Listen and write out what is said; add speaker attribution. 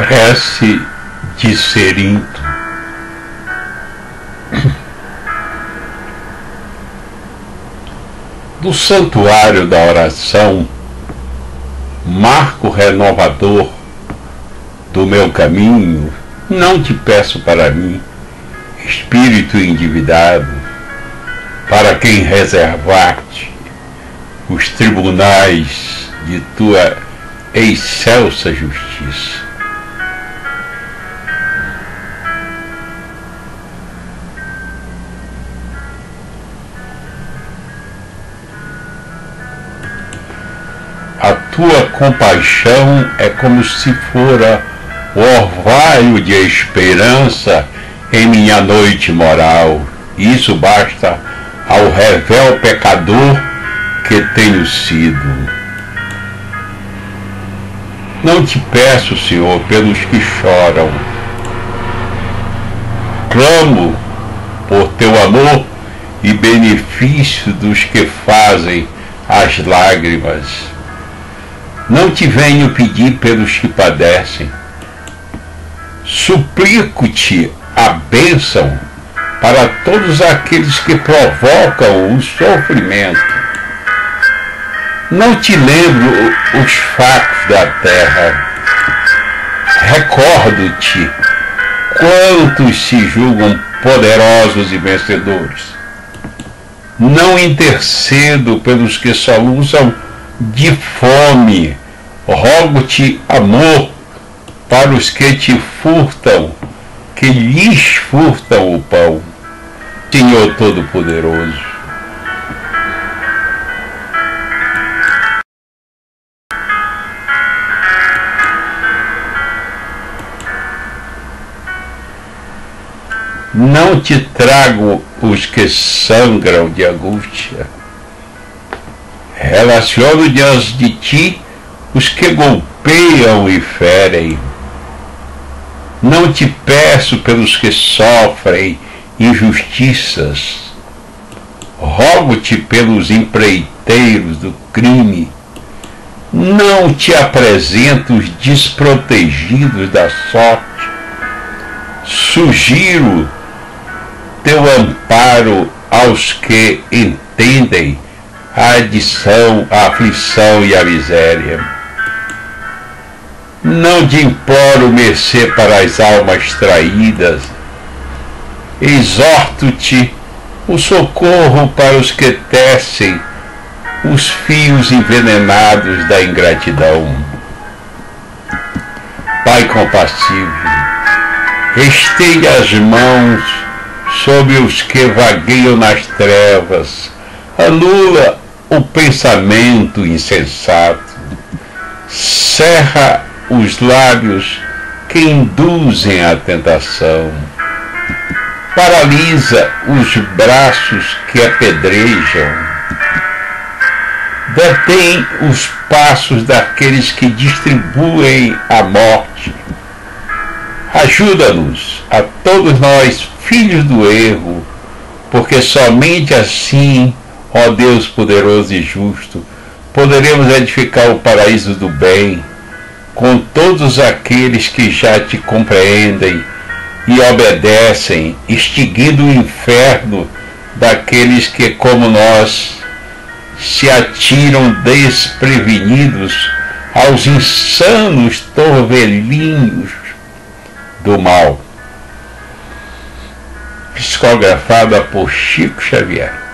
Speaker 1: Prece de Cerinto. Do santuário da oração, marco renovador do meu caminho, não te peço para mim, espírito endividado, para quem reservar-te os tribunais de tua excelsa justiça. A tua compaixão é como se fora o orvalho de esperança em minha noite moral. Isso basta ao revel pecador que tenho sido. Não te peço, Senhor, pelos que choram. Clamo por teu amor e benefício dos que fazem as lágrimas. Não te venho pedir pelos que padecem. Suplico-te a bênção para todos aqueles que provocam o sofrimento. Não te lembro os fracos da terra. Recordo-te quantos se julgam poderosos e vencedores. Não intercedo pelos que soluçam de fome, rogo-te amor para os que te furtam, que lhes furtam o pão. Senhor Todo-Poderoso, não te trago os que sangram de angústia. Relaciono diante de ti os que golpeiam e ferem. Não te peço pelos que sofrem injustiças. Rogo-te pelos empreiteiros do crime. Não te apresento os desprotegidos da sorte. Sugiro teu amparo aos que entendem a adição, a aflição e a miséria. Não te imploro mercê para as almas traídas. Exorto-te o socorro para os que tecem os fios envenenados da ingratidão. Pai compassivo, estende as mãos sobre os que vagueiam nas trevas. Anula o pensamento insensato, cerra os lábios que induzem à tentação, paralisa os braços que apedrejam, detém os passos daqueles que distribuem a morte. Ajuda-nos, a todos nós, filhos do erro, porque somente assim, ó Deus poderoso e justo, poderemos edificar o paraíso do bem com todos aqueles que já te compreendem e obedecem, extinguindo o inferno daqueles que, como nós, se atiram desprevenidos aos insanos torvelinhos do mal. Psicografada por Chico Xavier.